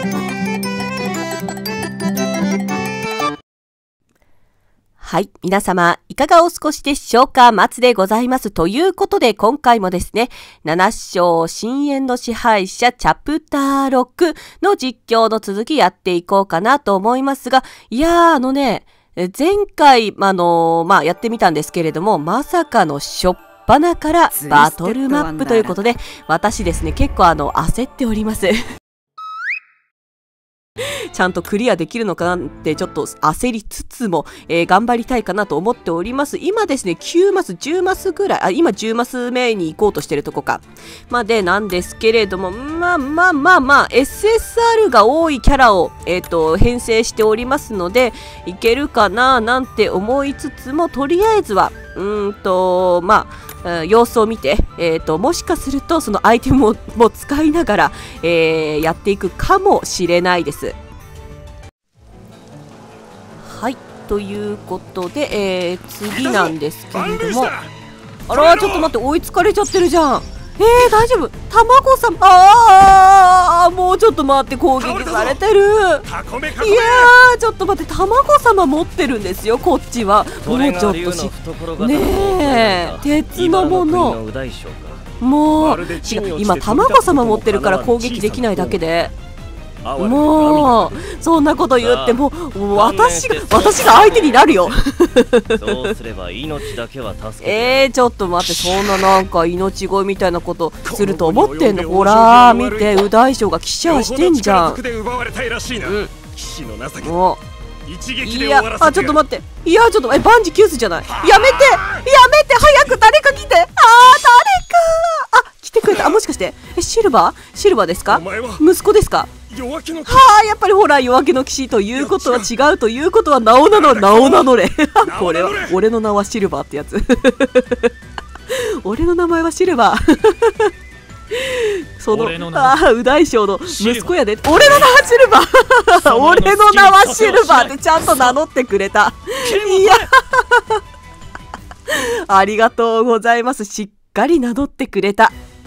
はい。皆様、いかがお過ごしでしょうか？松でございます。ということで、今回もですね、7章深淵の支配者チャプター6の実況の続きやっていこうかなと思いますが、いやー、前回、やってみたんですけれども、まさかの初っ端からバトルマップということで、私ですね、結構焦っております。ちゃんとクリアできるのかなってちょっと焦りつつも、頑張りたいかなと思っております。今ですね、9マス、10マスぐらい、今10マス目に行こうとしてるとこか。までなんですけれども、SSR が多いキャラを、編成しておりますので、いけるかななんて思いつつも、とりあえずは、様子を見て、もしかするとそのアイテムも使いながら、やっていくかもしれないです。はい、ということで、次なんですけれども、あら、ちょっと待って、追いつかれちゃってるじゃん。大丈夫？卵さん、もうちょっと待って、攻撃されてる。いやー、ちょっと待って、卵様持ってるんですよ、こっちは。もうちょっとねえ、鉄のもの。もう、今、卵様持ってるから攻撃できないだけで。もうそんなこと言っても私が相手になるよ。 そうすれば命だけは助けちょっと待って、そんななんか命乞いみたいなことすると思ってんの？ほら見て、右大将が騎士してんじゃん。もういや、ちょっと待って、いや、ちょっと万事休すじゃない。やめて早く誰か来て。誰か来てくれた。もしかしてシルバーですか？息子ですか？やっぱりほら、夜明けの騎士ということは違うということは名を名乗れ。これは俺の名はシルバーってやつ。俺の名前はシルバー。その右大将の息子やで。俺の名はシルバー。俺の名はシルバーってちゃんと名乗ってくれた。いや、ありがとうございます。しっかり名乗ってくれた。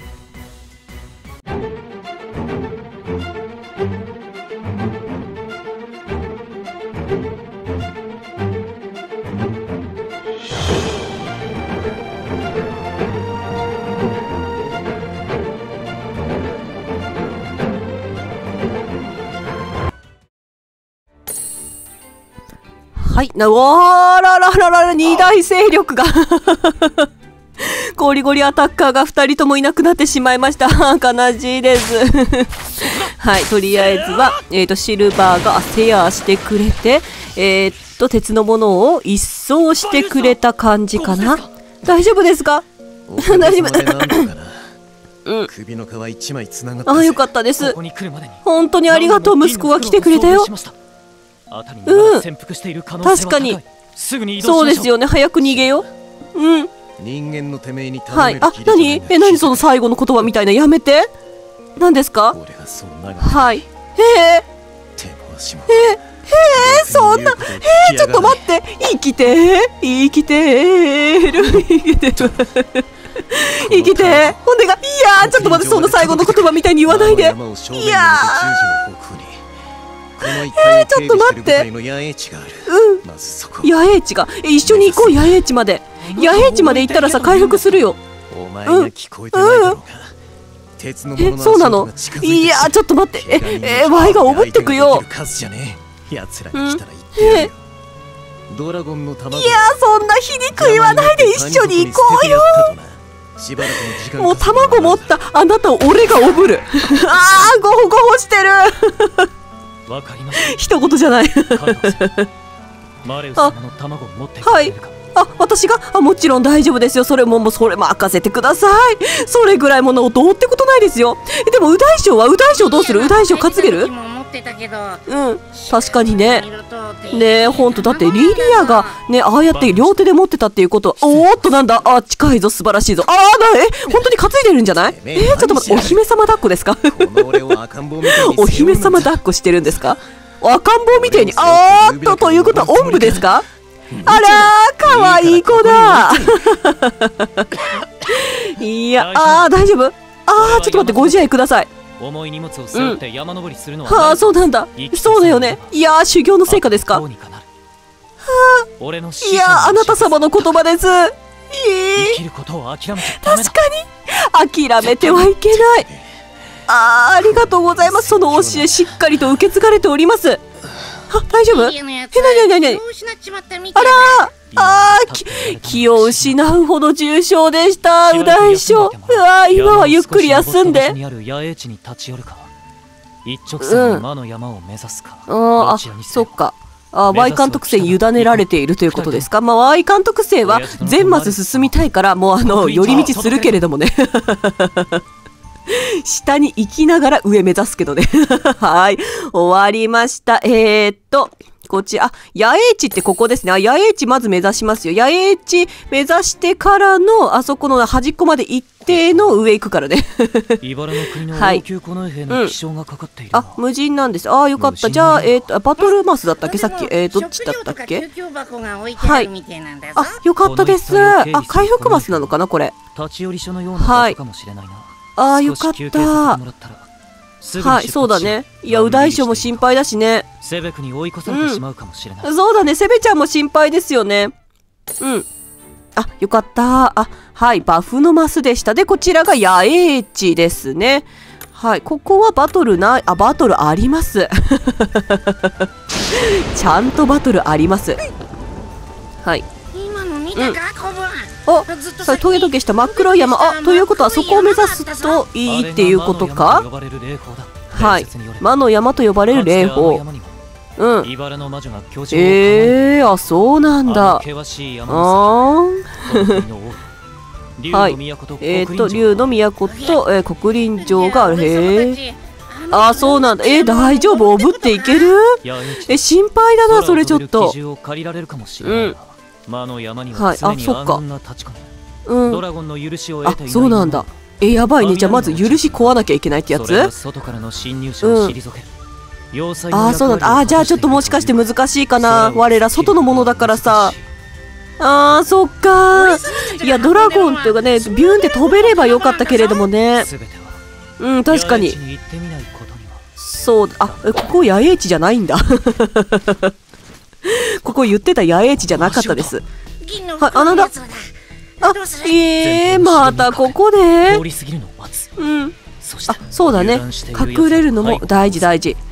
はい、2大勢力がゴリゴリアタッカーが2人ともいなくなってしまいました。悲しいです。はい、とりあえずは、シルバーがセアしてくれて、鉄のものを一掃してくれた感じかな。大丈夫ですか？大丈夫。 首の皮一枚つながった。 よかったです。本当にありがとう。息子が来てくれたよ。確かにそうですよね。早く逃げよう。 人間のてめえにはい。何その最後の言葉みたいな。やめて。何ですか？はい。そんな。ちょっと待って。生きてる。生きて。ほんでが、いやー、ちょっと待って、その最後の言葉みたいに言わないで。いやー、ちょっと待って。野営地が。一緒に行こう、野営地まで。野営地まで行ったらさ、回復するよ。そうなの？いや、ちょっと待って。ワイがおぶってくよ。いや、そんな皮肉言わないで一緒に行こうよ。もう卵持ったあなたを俺がおぶる。ゴホゴホしてる。一言じゃない。はい。私がもちろん大丈夫ですよ。それ任せてください。それぐらいものどうってことないですよ。でも右大将どうする？右大将担げる？確かにね。ほんとだってリリアがね、ああやって両手で持ってたっていうことは、おーっとなんだ、近いぞ、素晴らしいぞ。本当に担いでるんじゃない？ちょっと待って、お姫様抱っこですか？お姫様抱っこしてるんですか？赤ん坊みたいに。ということはおんぶですか？あらー、かわいい子だ。いや、大丈夫？ちょっと待って、ご自愛ください。 重い荷物を背負って山登りするのは、 はあ、そうなんだ。そうだよね。いやー、修行の成果ですか。はあ、いやー、あなた様の言葉です。 生きることを諦めちゃダメだ。 確かに諦めてはいけない。ありがとうございます。その教えしっかりと受け継がれております。大丈夫？なにあら気を失うほど重傷でした、右大将。今はゆっくり休んで。そっか。Y 監督生に委ねられているということですか。Y 監督生は全マス進みたいから、もう寄り道するけれどもね。下に行きながら上目指すけどね。はい。終わりました。こっち、野営地ってここですね。野営地まず目指しますよ。野営地目指してからの、あそこの端っこまで行っての上行くからね。はい。無人なんです。よかった。じゃあ、バトルマスだったっけさっき。どっちだったっけ？はい。よかったです。回復マスなのかなこれ。はい。よかった。はい、そうだね。いや、右大将も心配だしね。 セベクに追い越されてしまうかもしれない。 そうだね、セベちゃんも心配ですよね。よかった。はい、バフのマスでした。で、こちらが野営地ですね。はい、ここはバトルない。バトルあります。ちゃんとバトルあります。はい。それトゲトゲした真っ黒い山。ということはそこを目指すといいっていうことか。はい、魔の山と呼ばれる霊峰。そうなんだ。はい、竜の都と、国林城がある。そうなんだ。大丈夫？おぶっていける？心配だな、それちょっと。はい、そっか。そうなんだ。やばいね。じゃあまず許し壊なきゃいけないってやつ？そうなんだ。じゃあちょっともしかして難しいかな。我ら外のものだからさ。そっか。いや、ドラゴンっていうかね、ビューンって飛べればよかったけれどもね。確かに。そう、ここ野営地じゃないんだ。ここ言ってた野営地じゃなかったです。なんだ。またここで。そうだね。隠れるのも大事大事。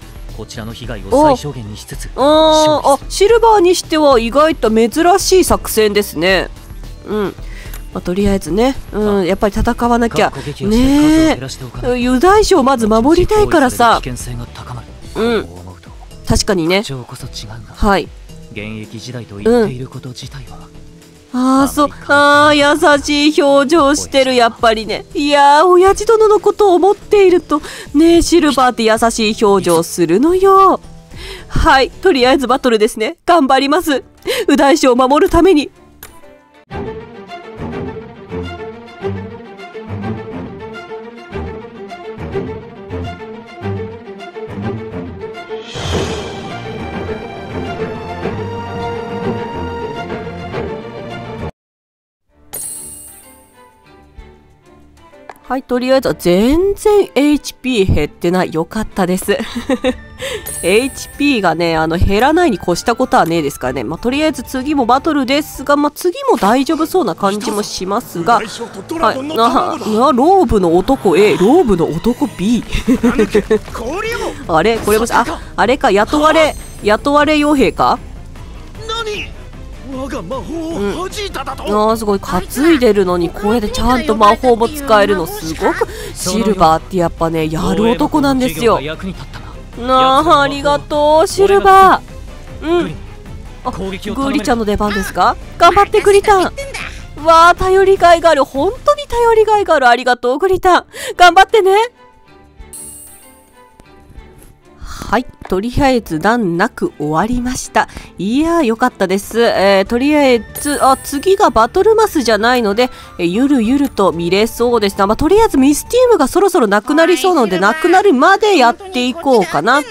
シルバーにしては意外と珍しい作戦ですね。とりあえずね、やっぱり戦わなきゃね。右大将まず守りたいからさ。確かにね。はい。 現役時代と言っていること自体は、 優しい表情してる、やっぱりね。いやー、親父殿のことを思っているとね、シルバーって優しい表情するのよ。はい、とりあえずバトルですね。頑張ります。右大将を守るために。はい、とりあえずは全然 HP 減ってない。よかったです。HP がね、減らないに越したことはねえですからね。とりあえず次もバトルですが、次も大丈夫そうな感じもしますが、はい、ローブの男 A、ローブの男 B。あれこれもあれか、雇われ傭兵か。すごい担いでるのにこれでちゃんと魔法も使えるのすごく。シルバーってやっぱね、やる男なんですよ。ありがとうシルバー。グリちゃんの出番ですか。頑張ってグリタン。頼りがいがある。本当に頼りがいがある。ありがとうグリタン、頑張ってね。はい、とりあえず難なく終わりました。いやー、よかったです。とりあえず次がバトルマスじゃないので、ゆるゆると見れそうですな。とりあえずミスティームがそろそろなくなりそうなので、なくなるまでやっていこうかな。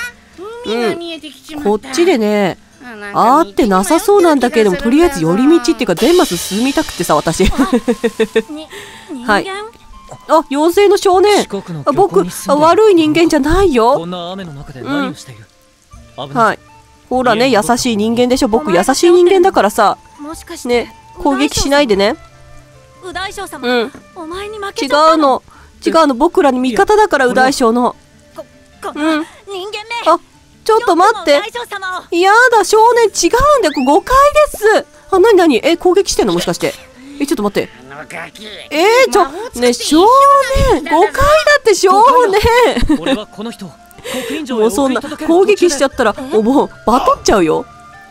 こっちでね、ってなさそうなんだけれども、とりあえず寄り道っていうか全マス進みたくてさ、私。はい。 あ、妖精の少年。僕、悪い人間じゃないよ。 こんな雨の中で何をしている？ はい。ほらね、優しい人間でしょ。僕、優しい人間だからさ。ね、攻撃しないでね。違うの。僕らに味方だから、右大将の。あ、ちょっと待って。やだ、少年、違うんだよ。誤解です。あ、なに攻撃してんのもしかして。ちょっと待って。ね、少年、誤解だって少年。もうそんな攻撃しちゃったらもうバトっちゃうよ。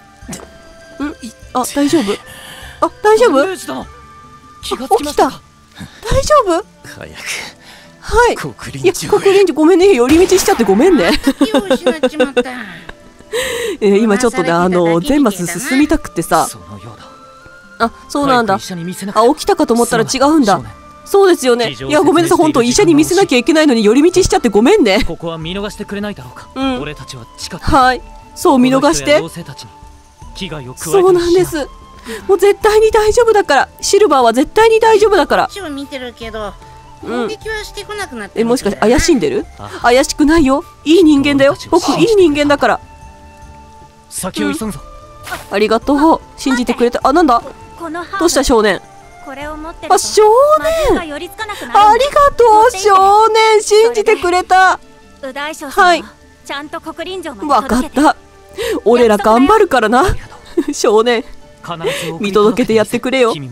あ、大丈夫？あ、大丈夫？起きた。大丈夫？はい。いや、国林寺ごめんね、寄り道しちゃってごめんね。今ちょっとね、全マス進みたくてさ。あ、そうなんだ。あ、起きたかと思ったら違うんだ。そうですよね。いや、ごめんなさい、本当医者に見せなきゃいけないのに寄り道しちゃってごめんね。 ここは見逃してくれないだろうか。俺たちは近く。 はい、そう見逃して。そうなんです。もう絶対に大丈夫だから。シルバーは絶対に大丈夫だから。もしかして怪しんでる？怪しくないよ。いい人間だよ。僕いい人間だから。 先を急ぐぞ。 ありがとう。信じてくれた。あ、なんだ？どうした少年？あ、少年、ありがとう少年、信じてくれた。はい、わかった。俺ら頑張るからな。少年、見届けてやってくれよ。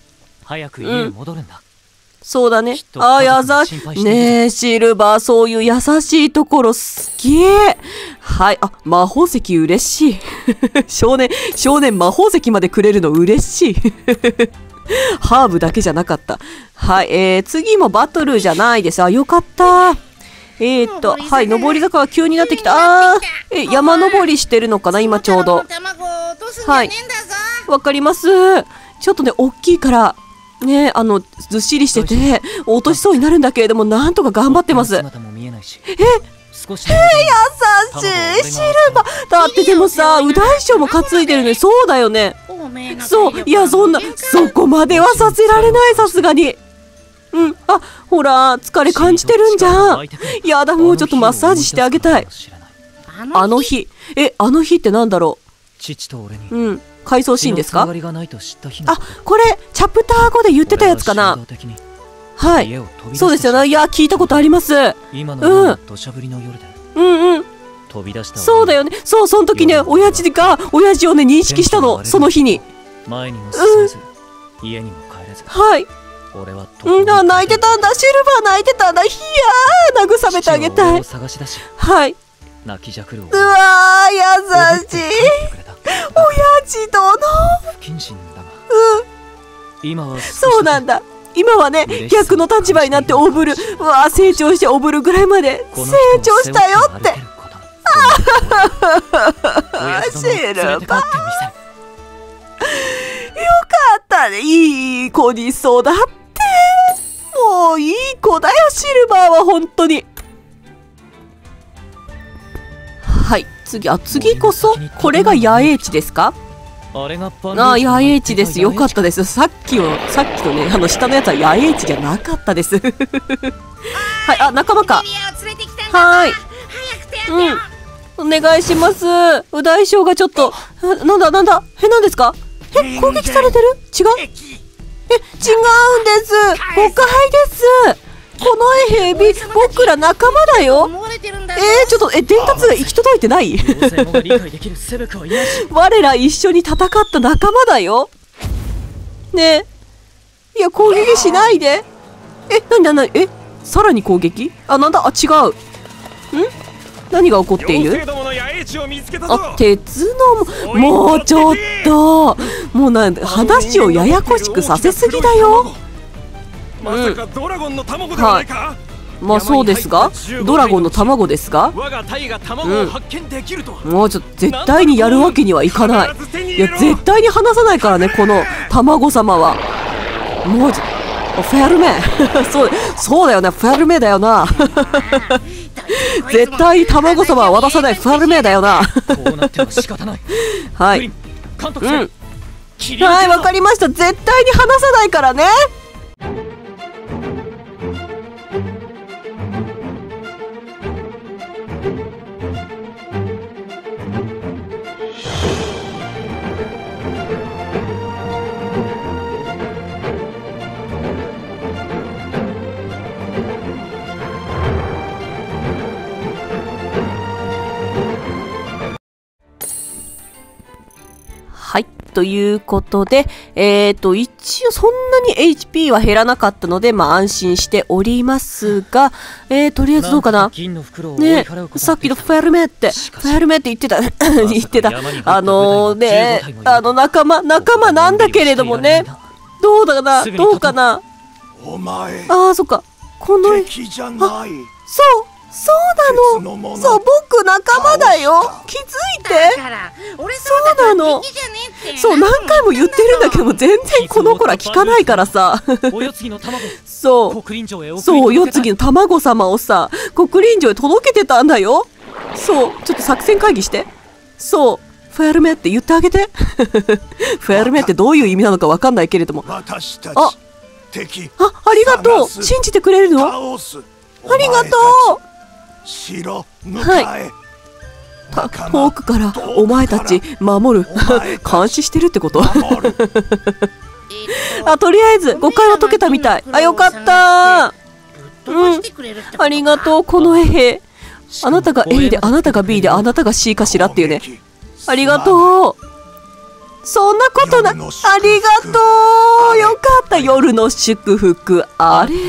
そうだね。あ、優しいねえ、シルバー、そういう優しいところ好き。はい。あ、魔法石嬉しい。少年魔法石までくれるの嬉しい。ハーブだけじゃなかった。はい。次もバトルじゃないです。あ、よかった。はい。上り坂が急になってきた。山登りしてるのかな今ちょうど。はい。わかります。ちょっとね、大きいから。ね、ずっしりしてて落としそうになるんだけれども、なんとか頑張ってます。優しいシルバーだって。でもさ、右大将も担いでるね。そうだよね。そう、いや、そんなそこまではさせられない、さすがに。あ、ほら疲れ感じてるんじゃん。やだ、もうちょっとマッサージしてあげたい。あの日ってなんだろう。回想シーンですか？あ、これチャプター5で言ってたやつかな。はい、そうですよね。いや、聞いたことあります。そうだよね。そう、その時ね、親父をね認識したの、その日に。はい。泣いてたんだ。シルバー泣いてたんだ。いやー、慰めてあげたい。はい。うわー、優しい親父殿。そうなんだ。今はね、逆の立場になっておぶる。うわー、成長しておぶるぐらいまで成長したよって。シルバー、よかったね。いい子に育って。もういい子だよ、シルバーは本当に。はい、次こそこれが野営地ですか？あ、野営地です。よかったです。さっきのね、下のやつは野営地じゃなかったです。はい、あ、仲間か。はい、お願いします。右大将がちょっと、なんだ、何ですか？攻撃されてる？違う？違うんです。誤解です。このヘビ、僕ら仲間だよ。ちょっと伝達が行き届いてない？我ら一緒に戦った仲間だよ。ねえ、いや、攻撃しないで。さらに攻撃？あ、なんだ、あ、違う。何が起こっている？あ、鉄の、もうちょっと、もう話をややこしくさせすぎだよ。 まさかドラゴンの卵ではないか？ まあそうですが、ドラゴンの卵ですが、もうちょっと絶対にやるわけにはいかない。いや、絶対に離さないからね、この卵様は。もうフェルメそうだよね、フェルメだよな。絶対に卵様は渡さない、フェルメだよな。はい、はい、わかりました。絶対に離さないからね。 はい。ということで、一応そんなに HP は減らなかったので、まあ安心しておりますが、とりあえずどうかな。ね、さっきのフェルメって言ってた、言ってた。仲間なんだけれどもね。どうかな。ああ、そっか。この、そうなの。そう、僕仲間だよ。気づいて。そうなの。そう、何回も言ってるんだけども、全然この子ら聞かないからさ。そう、お世継ぎの卵様をさ、国臨城へ届けてたんだよ。そう、ちょっと作戦会議して。そう、フェルメって言ってあげて。フェルメってどういう意味なのかわかんないけれども。ありがとう。信じてくれるの？ありがとう。はい。遠くからお前たち守る監視してるってことあ、とりあえず誤解は解けたみたい。あ、よかった。ありがとう、この絵。あなたが A であなたが B であなたが C かしらっていうね。ありがとう。そんなことな、ありがとう。よかった。夜の祝福あれ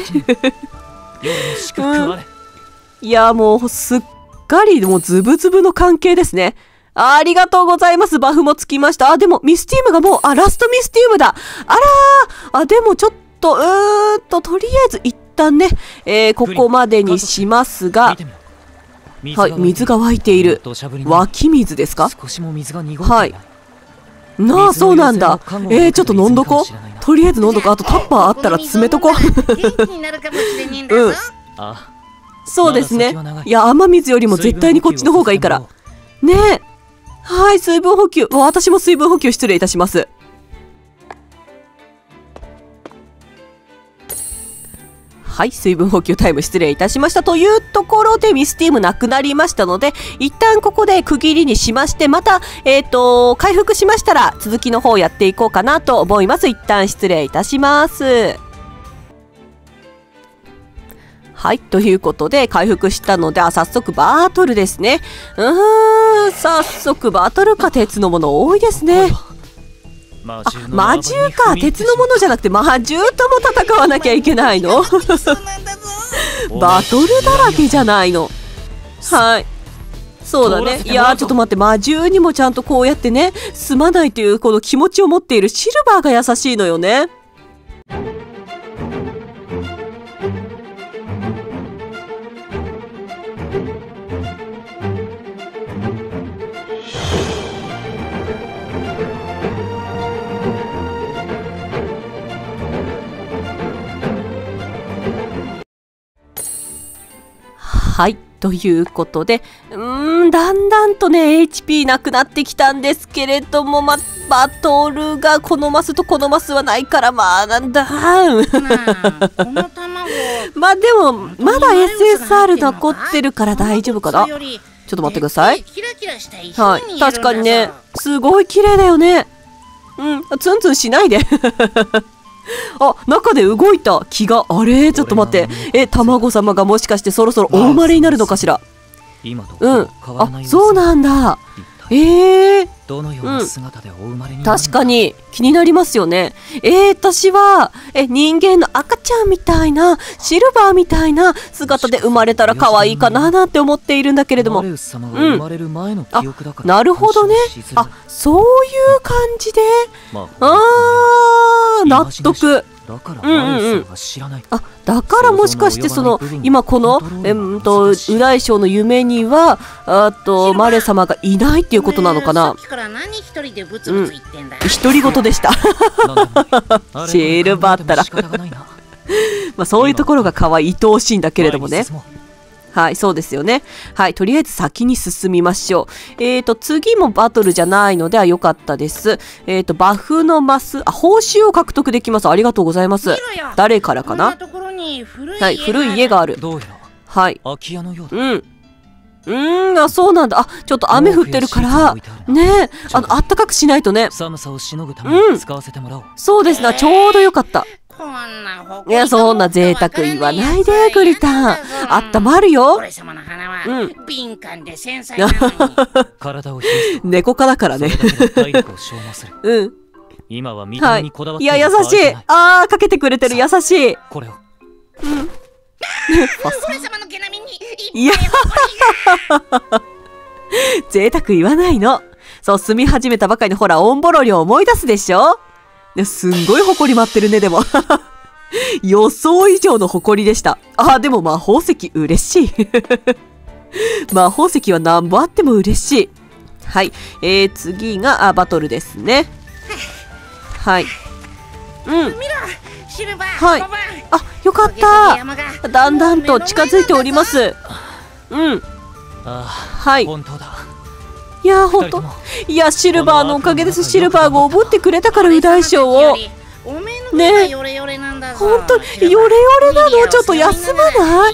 いや、もうすっかりもうズブズブの関係ですね。ありがとうございます。バフもつきました。あ、でもミスティウムがもう、ラストミスティウムだ。あらー。でもちょっと、とりあえず一旦ね、ここまでにしますが、はい、水が湧いている。湧き水ですか？はい。なあ、そうなんだ。ちょっと飲んどこ。とりあえず飲んどこ。あとタッパーあったら詰めとこ。うん。そうですね。いや、雨水よりも絶対にこっちの方がいいから。ねえ。はい、水分補給。私も水分補給失礼いたします。はい、水分補給タイム失礼いたしました。というところでミスティウムなくなりましたので、一旦ここで区切りにしまして、また、回復しましたら続きの方やっていこうかなと思います。一旦失礼いたします。はい。ということで、回復したので、早速バトルですね。早速バトルか。鉄のもの多いですね。魔獣か。鉄のものじゃなくて魔獣とも戦わなきゃいけないのバトルだらけじゃないの。はい。そうだね。いやー、ちょっと待って。魔獣にもちゃんとこうやってね、すまないというこの気持ちを持っているシルバーが優しいのよね。はい。ということで、だんだんとね、HP なくなってきたんですけれども、バトルがこのマスとこのマスはないから、なんだまあでも、まだ SSR 残ってるから大丈夫かな。ちょっと待ってください。はい。確かにね、すごい綺麗だよね。ツンツンしないで。あ、中で動いた気が。あれ、ちょっと待って。卵様がもしかしてそろそろお生まれになるのかしら。あ、そうなんだ。確かに気になりますよね。私は人間の赤ちゃんみたいなシルバーみたいな姿で生まれたら可愛いかななんて思っているんだけれども。あ、なるほどね。あ、そういう感じで。納得。だからもしかしてその今このウライ将の夢にはマレ様がいないっていうことなのかな。独り言でした。シルバーったらまあそういうところが可愛い愛おしいんだけれどもね。はい、そうですよね。はい、とりあえず先に進みましょう。次もバトルじゃないのでは良かったです。バフのマス、報酬を獲得できます。ありがとうございます。誰からかな。はい、古い家がある。はい。 あ、そうなんだ。あ、ちょっと雨降ってるからね、あったかくしないとね。 寒さをしのぐために使わせてもらおう。 そうですな、ちょうどよかった。いや、そんな贅沢言わないで、グリタン。あったまるよ。 体を冷やすと猫科だからね。 体力を消耗する。 うん。 今は見た目にこだわっていや、優しい。ああ、かけてくれてる、優しい。 これを。 いや、贅沢言わないの。そう、住み始めたばかりのほら、オンボロリを思い出すでしょ。すんごい埃舞ってるね、でも。予想以上の埃でした。あ、でも魔法石嬉しい。魔法石は何本あっても嬉しい。はい。次がバトルですね。はい。はい。あ、よかった。だんだんと近づいております。はい。 本当だ。 いや、本当。いや、シルバーのおかげです。シルバーがおぶってくれたから、右大将を。ねえ。本当にヨレヨレなの。ちょっと休まない？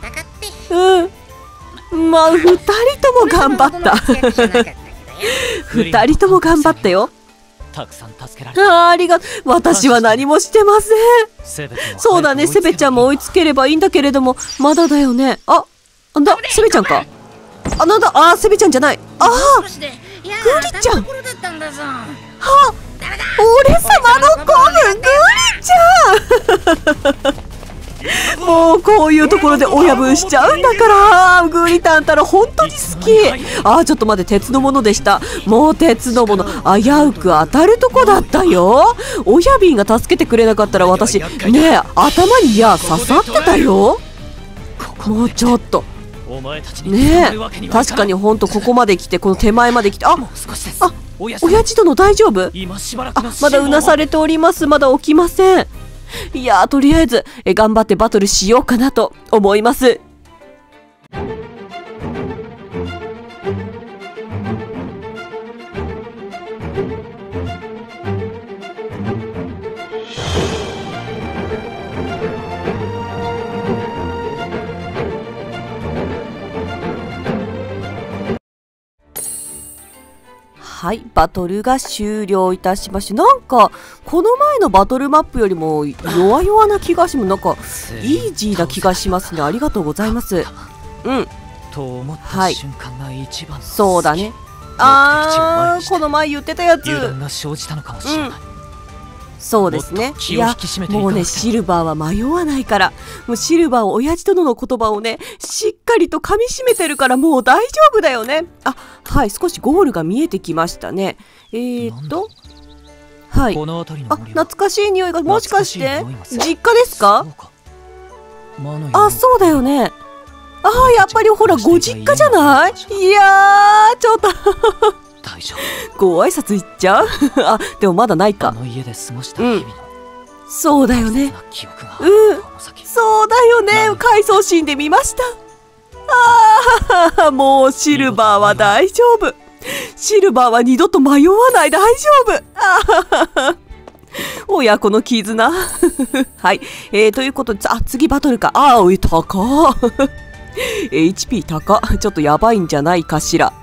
まあ、2人とも頑張った。2人とも頑張ったよ。 たくさん助けられた。 ありがとう。私は何もしてません。そうだね、セベちゃんも追いつければいいんだけれども、まだだよね。あ、なんだ、セベちゃんか。あ、なんだ、セベちゃんじゃない。グリちゃん。俺様の子分、グリちゃん。もうこういうところで親分しちゃうんだから。グリタンたら本当に好き。ちょっと待って、鉄のものでした。もう鉄のもの、危うく当たるとこだったよ。親瓶が助けてくれなかったら私ねえ、頭に刺さってたよ。もうちょっとねえ、確かに本当ここまで来て、この手前まで来て、親父殿大丈夫？まだうなされております。まだ起きません。いや、とりあえず頑張ってバトルしようかなと思います。はい、バトルが終了いたしました。なんかこの前のバトルマップよりも弱々な気がします。なんかイージーな気がしますね。ありがとうございます。はい、そうだね。この前言ってたやつ。そうですね。いや、もうね、シルバーは迷わないから。もうシルバーは親父殿の言葉をね、しっかりと噛み締めてるから、もう大丈夫だよね。はい、少しゴールが見えてきましたね。はい。懐かしい匂いが、もしかして実家ですか？そうだよね。やっぱりほら、ご実家じゃない？いやー、ちょっとご挨拶行っちゃう？でもまだないか。そうだよね。そうだよね。回想シーンで見ました。もうシルバーは大丈夫。シルバーは二度と迷わない。大丈夫。親子の絆。はい。ということで、次バトルか。高っ。HP 高っ。ちょっとやばいんじゃないかしら。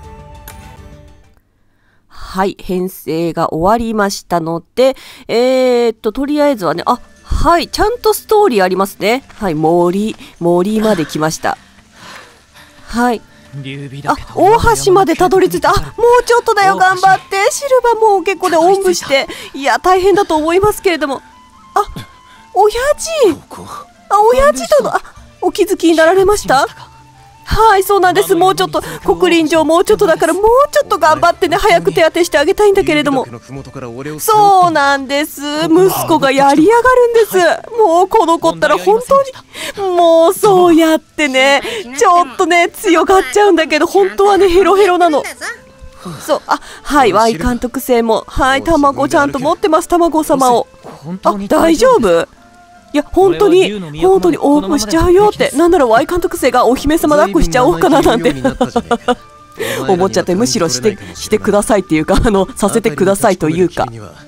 はい、編成が終わりましたので、とりあえずはね、はい、ちゃんとストーリーありますね。はい、森まで来ました。はい。大橋までたどり着いた。もうちょっとだよ、頑張って。シルバーもう結構でおんぶして。いや、大変だと思いますけれども。親父殿、お気づきになられました？はい、そうなんです。もうちょっと、国臨上もうちょっとだから、もうちょっと頑張ってね、早く手当てしてあげたいんだけれども。そうなんです。息子がやりやがるんです。もうこの子ったら本当に、もうそうやってね、ちょっとね、強がっちゃうんだけど、本当はね、ヘロヘロなの。そう、はい、Y 監督生も、はい、卵ちゃんと持ってます、卵様を。大丈夫？いや、本当にオープンしちゃうよって。なんなら Y 監督生がお姫様抱っこしちゃおうかななんて思っちゃって、むしろしてくださいっていうか、させてくださいというか。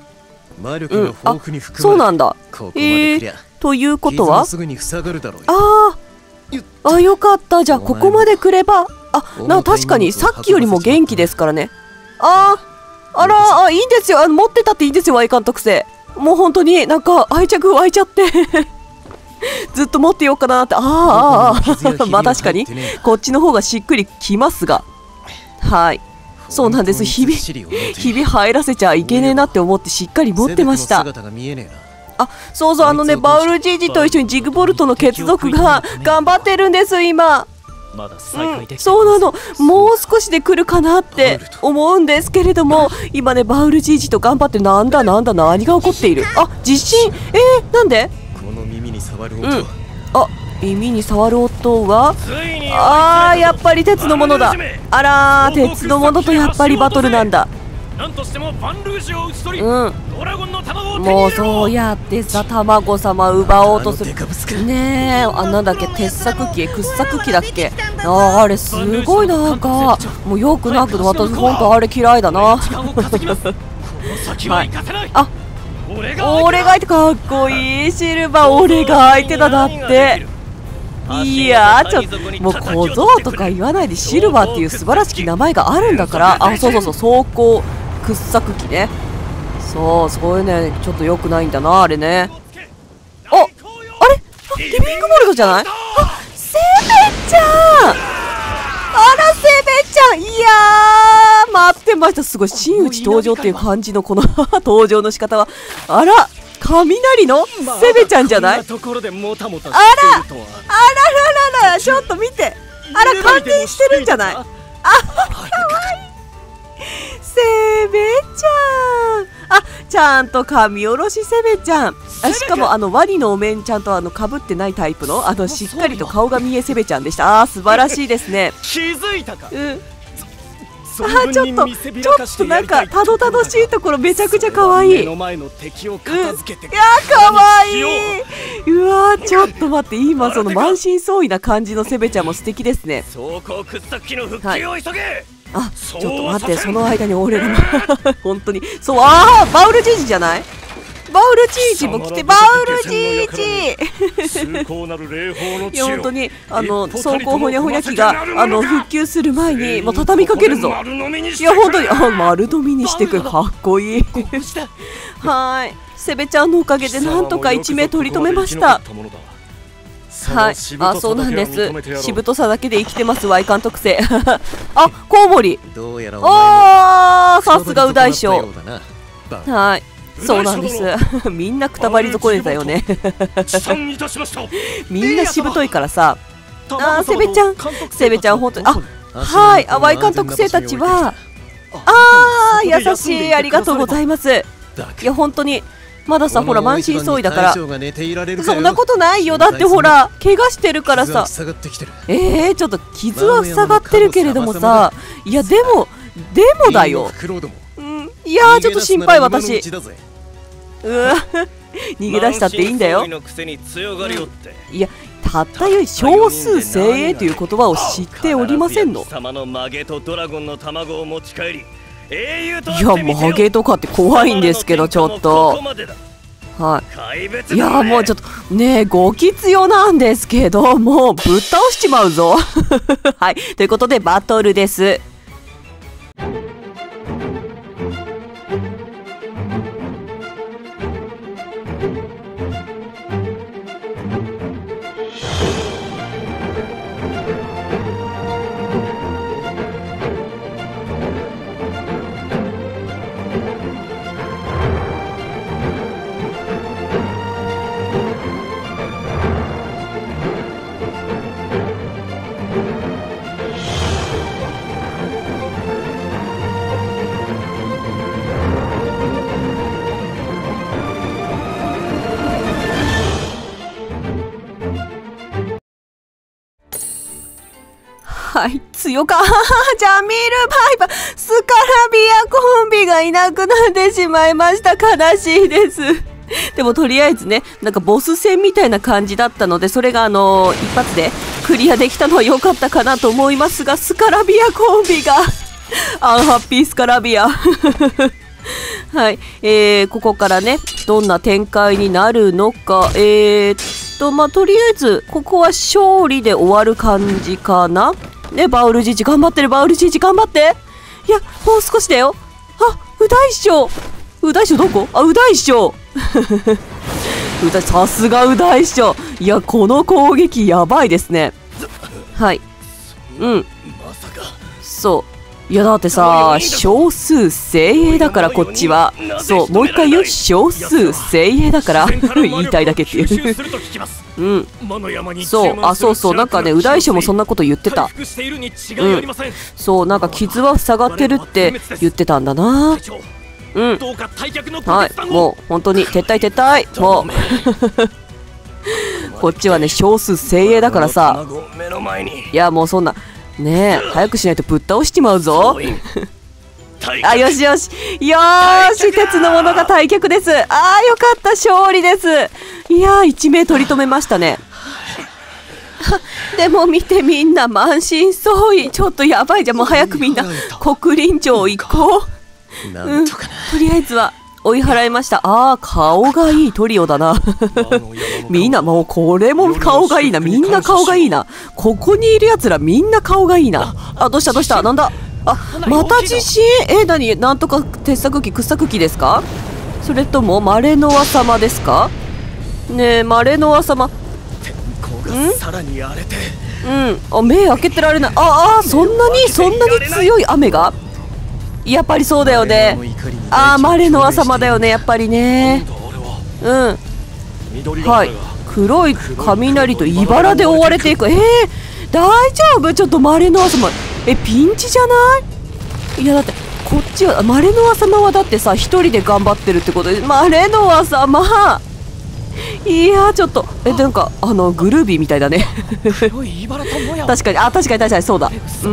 そうなんだ。ということは、よかった。じゃあここまで来れば、 確かにさっきよりも元気ですからね。あら、いいんですよ。持ってたっていいんですよ、Y監督生。もう本当になんか愛着湧いちゃってずっと持ってようかなって。まあ確かにこっちの方がしっくりきますが、はい、そうなんです。日々入らせちゃいけねえなって思ってしっかり持ってました。そうそう、バウルじいじと一緒にジグボルトの血族が頑張ってるんです今。そうなの、もう少しで来るかなって思うんですけれども、今ねバウルじいじと頑張って、何が起こっている。地震。なんで？耳に触る音はやっぱり鉄のものだ。鉄のものとやっぱりバトルなんだ。もうそうやってさ、卵様奪おうとするねえ。なんだっけ、掘削機だっけ。あれすごい、なんかもうよくなく、私本当あれ嫌いだなはい、俺が相手かっこいい。シルバー俺が相手だ。だっていやちょっともう小僧とか言わないで、シルバーっていう素晴らしき名前があるんだから。そう装甲掘削機ね。そういうね、ちょっと良くないんだなあれね。あれリビングモルドじゃない？セベちゃん。セベちゃん、いやー待ってました。すごい真打ち登場っていう感じのこの登場の仕方は。雷のセベちゃんじゃない？あらちょっと見て。感電してるんじゃない？かわいいセベちゃん。ちゃんと髪下ろしセベちゃん。しかもワニのお面ちゃんとかぶってないタイプのしっかりと顔が見えセベちゃんでした。素晴らしいですね。 気づいたか？ ちょっとなんかたどたどしいところめちゃくちゃ可愛い。いや可愛い。うわちょっと待って、今その満身創痍な感じのセベちゃんも素敵ですね。ちょっと待って、その間に俺らも本当にそう。バウルじいじじゃない？バウルじいじも来て、バウルじいじいや本当に装甲ほにゃほにゃ機が復旧する前にもう畳みかけるぞ。いや本当に丸飲みにしてくる。かっこいいはい、セベちゃんのおかげでなんとか一命取り留めました。はい、そうなんです。しぶとさだけで生きてます、Y監督生コウモリ。さすが右大将。はい、そうなんですみんなくたばり損ねたよねみんなしぶといからさ。セベちゃん本当にはい、Y監督生たちは優しい、ありがとうございます。いや本当にまださ、ほら満身創痍だから。そんなことないよ。だってほら怪我してるからさ。ちょっと傷は塞がってるけれどもさ。いやでもだよ。いやちょっと心配私。逃げ出したっていいんだよ。いやたったよい少数精鋭という言葉を知っておりませんの？いやマゲとかって怖いんですけど、ちょっと。はい、いやもうちょっとねご必要なんですけど、もうぶっ倒しちまうぞはい、ということでバトルです。はい、強かジャミールパイパー、スカラビアコンビがいなくなってしまいました。悲しいですでもとりあえずね、なんかボス戦みたいな感じだったので、それが一発でクリアできたのは良かったかなと思いますが、スカラビアコンビがアンハッピースカラビアはい、ここからねどんな展開になるのか。とりあえずここは勝利で終わる感じかな。 ね、バウルじいち頑張ってる、バウルじいち頑張って。いや、もう少しだよ。あ、う大将。う大将どこ？あ、う大将。さすがう大将。いや、この攻撃やばいですね。はい。うん。そう。いやだってさ、少数精鋭だからこっちは。そう、もう一回言う、少数精鋭だから言いたいだけっていう。うん。そう、あ、そうそう、なんかね、う大将もそんなこと言ってた。うん。そう、なんか傷は塞がってるって言ってたんだな。うん。はい、もう本当に撤退撤退。もうこっちはね、少数精鋭だからさ。いや、もうそんな。ねえ、早くしないとぶっ倒しちまうぞ。あ、よしよし。よーし、鉄のものが退却です。あー、よかった、勝利です。いやー、1名取り留めましたね。でも見て、みんな満身創痍。ちょっとやばいじゃん。もう早くみんな国臨城行こう。うん、とりあえずは追い払いました。あー、顔がいいトリオだな。みんなもうこれも顔がいいな。みんな顔がいいな。ここにいるやつらみんな顔がいいな。あ、どうしたどうした、なんだ。あ、また地震。何、なんとか鉄索機、掘削機ですか？それともマレノア様ですか？ねえ、マレノア様。うん、あ、目開けてられない。ああ、そんなに強い雨が。やっぱりそうだよね。ああ、マレノア様だよね、やっぱりね。うん。はい。黒い雷と茨で覆われていく。大丈夫？ちょっとマレノア様。ピンチじゃない？いや、だって、こっちは、マレノア様はだってさ、一人で頑張ってるってことで、マレノア様。いや、ちょっと、なんか、グルービーみたいだね。確かに、あ、確かに、そうだ。うん、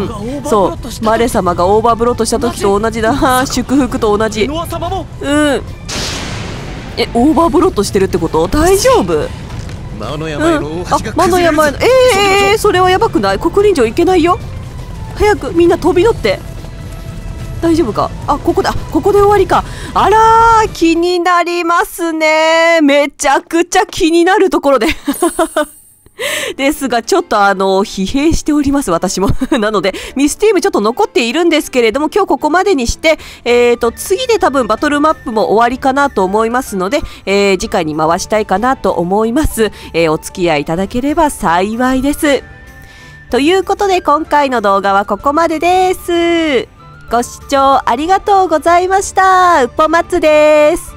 そう、マレ様がオーバーブロートした時と同じだ。祝福と同じ。うん。オーバーブロートしてるってこと？大丈夫？うん。あ、魔の山への、それはやばくない？国臨城行けないよ。早く、みんな飛び乗って。大丈夫か？あ、ここで終わりか。あらー、気になりますね。めちゃくちゃ気になるところで。ですが、ちょっと疲弊しております、私も。なので、ミスティームちょっと残っているんですけれども、今日ここまでにして、次で多分バトルマップも終わりかなと思いますので、次回に回したいかなと思います。お付き合いいただければ幸いです。ということで、今回の動画はここまでです。ご視聴ありがとうございました。うっぽまつです。